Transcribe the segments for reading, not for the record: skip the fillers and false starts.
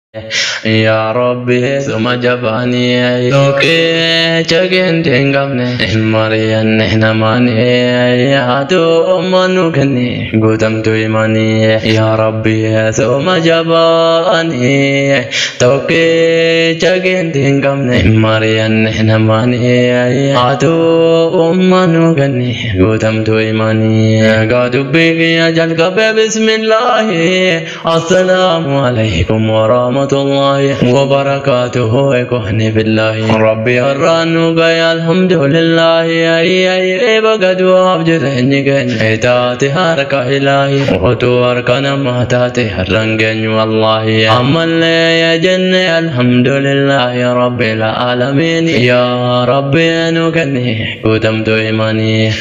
يا ربي ثم جباني لوكي جاكين تنقمني مريان نحنماني يا تو أمانو كني قدم تو إيماني يا ربي ثم جباني توكي جاكين تنقمني مريان نحنماني يا تو أمانو كني قدم تو إيماني قادو بيك يا جلقب بسم الله السلام عليكم ورحمة الله وبركاته كهني بالله ربي الرانو قايا الحمد لله اي بقد وابجرني كن ايتاتي هارك الهي وطو اركنا مهتاتي هرنجن والله عمل يا جنة الحمد لله يا رب العالمين يا ربي انو كني قدمت ايماني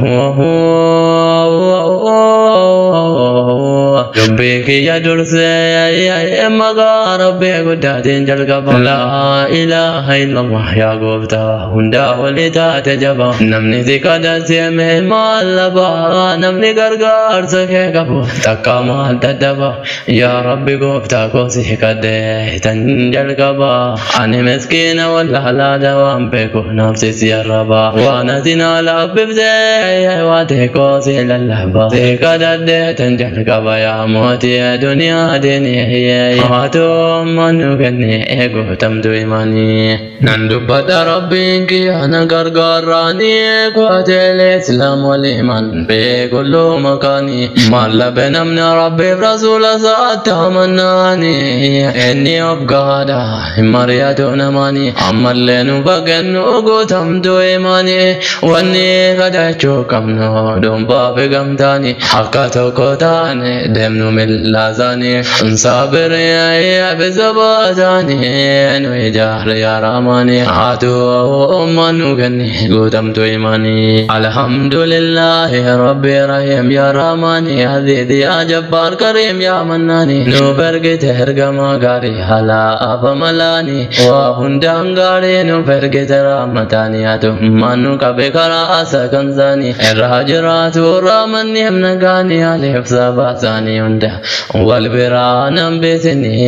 ربك يا درسي يا مغا ربي قداتين جلقبا لا إله إلا الله يا قبتا هندا ولتا تجبا نمني ذكا سيمه مالبا نمني قرقار سكي قبو تكا مال تدبا يا ربي قبتا قوسي قده تنجل قبا أني مسكين والله لا دوام بكو نفسي سيربا وانا زنا لببزي واتي قوسي للهبا سيكا دده تنجل قبا يا موتي دنيا ديني هي هاتو منو كني ايغو تمدو ايماني نندو بدا ربي كي انا غرغراني قوتي الاسلام والايمان بكل مكاني مالا بنمن ربي برسول ساعة مناني اني ابقادا مرياتو نماني عمال لنو بغنو قو تمدو ايماني واني قدچو كمنو دوم بابي غمتاني حقاتو قوتاني دمنو ملازاني صابر يا بزباداني انوي جهر يا راماني عاتو امانو كني قدمت ايماني الحمد لله ربي رحيم يا راماني عزيز يا جبار كريم يا مناني نو برقت هرقما غاري هلا افملاني وهندان غاري نو برقت رامتاني اتو مانو كبكرا اسكنزاني الراجراتو رامني امنغاني عليك سباساني وندا والبران بسني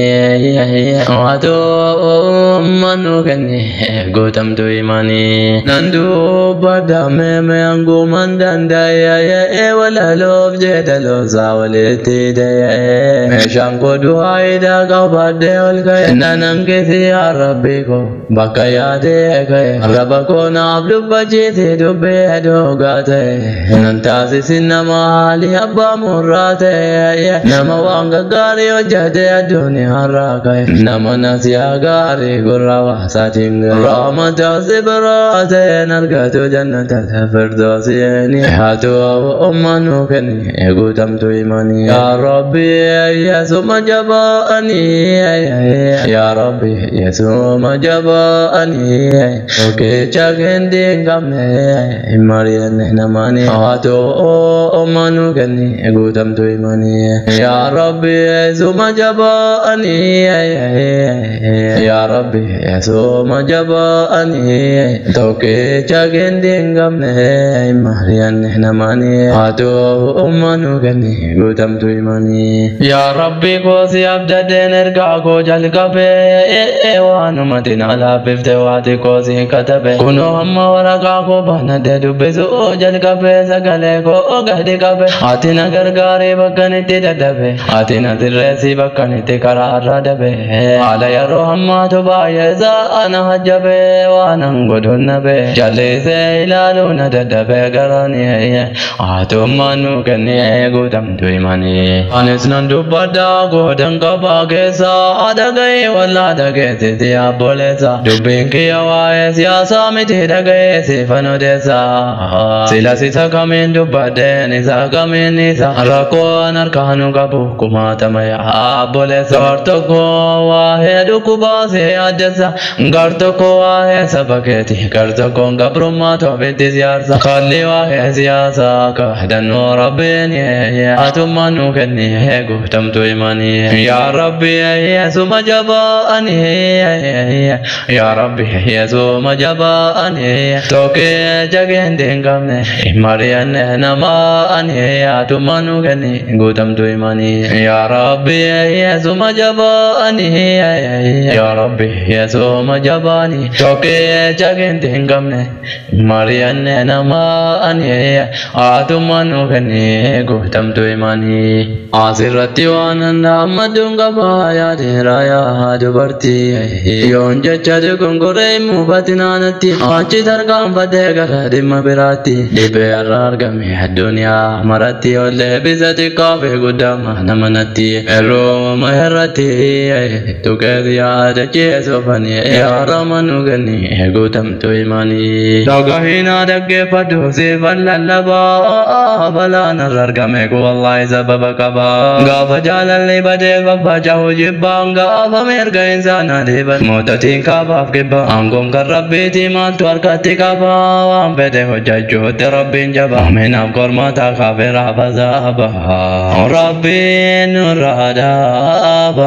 واتو منو كني قدمت ايماني نندو بدا ميميانغو مندان دايا ولا لوف جدلو ساولتي دايا مشانكو دعاي دا قبادي والكاي ناننكي يا ربيكو بكايا ديكاي ربكو نابلو بجيتي دبي دوغاتي ننتاسي سنما لي أبا مراتي نما وانغا غاري وجهدي الدنيا راكاي نما ناسيا غاري قرى وحساتين رحمة سبراتي نرقاتو جنة الفردوسيني هاتو أمانو كني قدمت إيماني يا ربي يسوع جباني يا ربي يسوع جباني اوكي چاكن دين قمني مريان نحنماني هاتو أمانو كني قدمت إيماني يا ربي يسوع جباني يا ربي يسوع جباني توكي چاكن دين قمني مريان نحنماني هاتو أمانو كني قدمت إيماني يا ربي قوسي أبددين ارقاكو جلقبي وانو مدين على بفتواتي قوسي كتبي كنو هم ورقاكو بند دبسو جلقبي سقليكو قهدي قبي آتنا غرغاري بكنتي ددبي آتنا ترسي بكنتي قرار ردبي على يرو هماتو بايزا أنا حجبي وانا نقودون نبي جلي سيلالو نددبي قراني آتو منو كني قدم دويماني أنسنان دبدا قدن قبا كيسا أدقي ولا دقي تيا بوليسا دبين كي أوايس يا سامتي دقي سيفنو ديسا سيلا سيسا كمين دبدا نسا كمين نسا ركو نركانو قبو كما تميا بوليسا ورتكو واحد كباسي adasa garto ko ahe sabaketi garto ko gabruma to betiziyarsa khalli wa siyasa ka danu rabbini atumanu kanni hego tamtu imani ya rabbi ya sumajaba ani ya rabbi ya sumajaba ani toke jagende ngamne marianne nama ani atumanu kanni gutamtu imani ya rabbi ya sumajaba ani ya rabbi ya sumajabani toke jagende ngamne marianne nama ani atumanu kanni gutamtu imani asirati wananda madunga baya diraya dubarti yon jachade gongore mubatinanati achi dargam bade garade mabirati dibe arargami dunya marati ole bizati kafe gudama namanati ero maharati tugadiya dache sofani ya ramanu gani gutam to imani dagahina dagge padu se vallalaba bala narargame ko wallahi sababa kaba gafa jalali bade baba jaho jibanga amerga insana deba motati kaba keba angong karabiti matwar katika ba ambede hojaju terabbin jaba mena kormata kafira bazaba rabbin radaba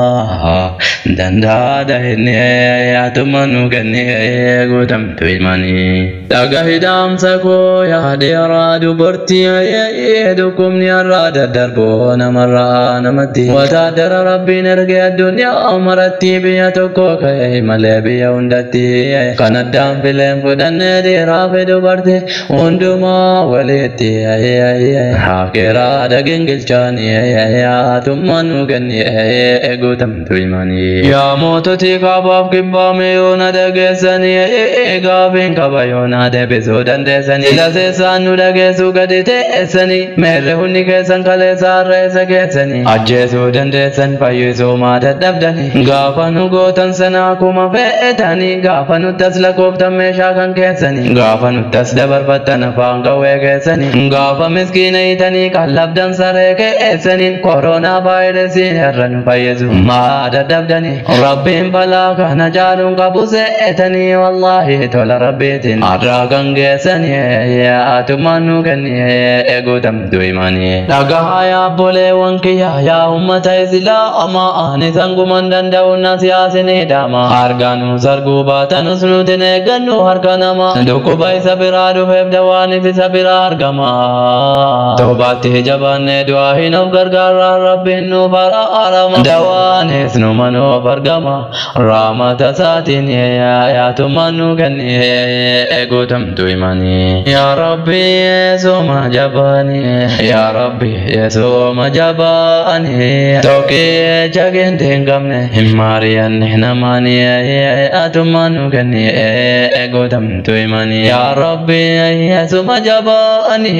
danda dahne atumanu ganne gutam tuimani dagahidam sako ya dera dubarti dukum ni arada darbo namara namati watadara rabbi nerge dunya amarati biyatoko kai malebiya undati kanadam filem fudanne dera dubarti unduma waleti hakira dagingil chani atumanu ganni egutam tuimani ya mototi kabab kibba meyona dagesani gabin kabayona debesodan desani lase sanu dagesu gadite esani mere hunni kesan kale sarre sagesani ajjesu dandesan payisu mata dabdani gafanu gotan sana kuma feetani gafanu tasla kofta mesha kan kesani gafanu tas dabar patana fanga wegesani gafa miskina itani kalabdan sare ke esani corona virus herran payisu mata dabdani rabbin bala kana jalun kabuse etani wallahi tola rabbitin aragan gesani ya atumanu kani egutam duimani dagahaya bole wankiya ya ummata isla ama ani sangumandan dauna siyasine dama arganu sargu batanu sunutene gannu harganama dokubai sabiradu febdawani fi sabira argama tobati jabane duahinu gargara rabbinu bara arama dawani snumanu bargama ramata satini ya tumanu kani egutam duimani ya rabbi soma jabani ya rabbi soma jabani toke jagende ngamne himarian namani atumanu kani egutam tuimani ya rabbi soma jabani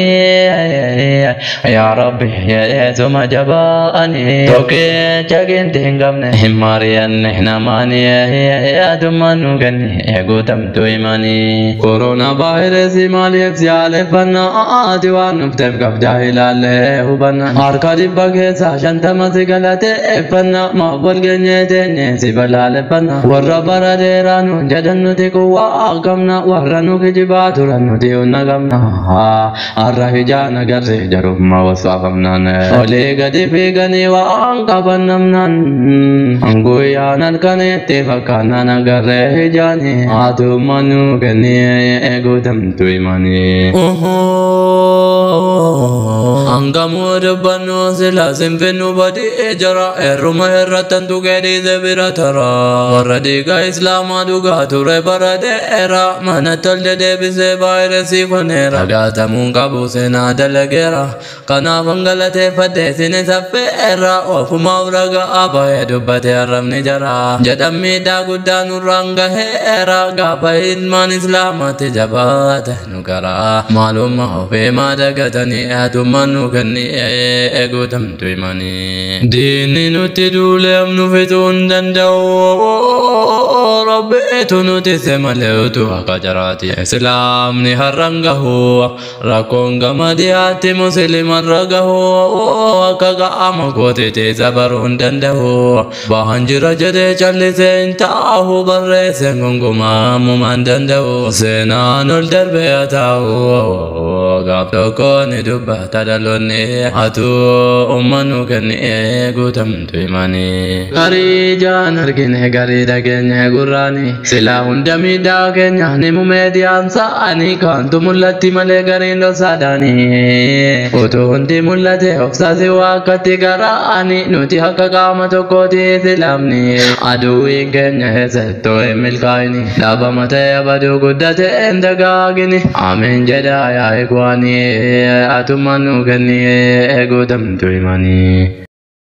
ya rabbi soma jabani toke jagende ngamne himarian namani atumanu kani egutam tuimani corona virus malik siale panna adiwan nuftem kabjahilale hubanna arkadi bage sa shantama sigalate panna mabal genyete ne sibalale panna warra barade ranu jadannu tiku wa agamna warranu kijibatu ranu tiunna gamna arrahijana garse jarumma wasafamna ne ole gadi pigani wa angkabannamnan anguyanan kane tefakana nagare hijani atumanu kani egutam tuimani angamu rabbanu sila simpenu badi ejara eruma herratan tu gedi zebira tara waradiga islama duga ture barade era manatal de bise virus konera gata munga busena dalagera kana bangalate fade sine safe era of mawraga aba edubate aramni jara jadammi da gudanu ranga era gabain man islamate jabat nugara maluma fe madagatani atumanu kanni egutam tuimani dini nuti dulem nufitun dandau ربي تنوتي سملوتو أكجراتي إسلام نهرنغه ركون غمدياتي مسلم رغه أكغا أمكوتي تزبرون دنده بانجر جده چلسين تاهو برسين غنغما ممان دنده سنان الدربيتاو غابتو كوني دبا تدلوني أتو أمانو كني قوتم تويماني غري جان هرقيني غري دقيني قراني سلا هندمي داقيني نمو ميديان ساني كانتو ملتي ملي غرين لو ساداني وتو هندي ملتي أفساسي واقتي غراني نوتي حقا قامتو كوتي سلامني أدوين كني ستو ملكايني لابا متى بدو قدتي اندقاقيني آمين جدا يا إخواني أتمنى كني قدم تويماني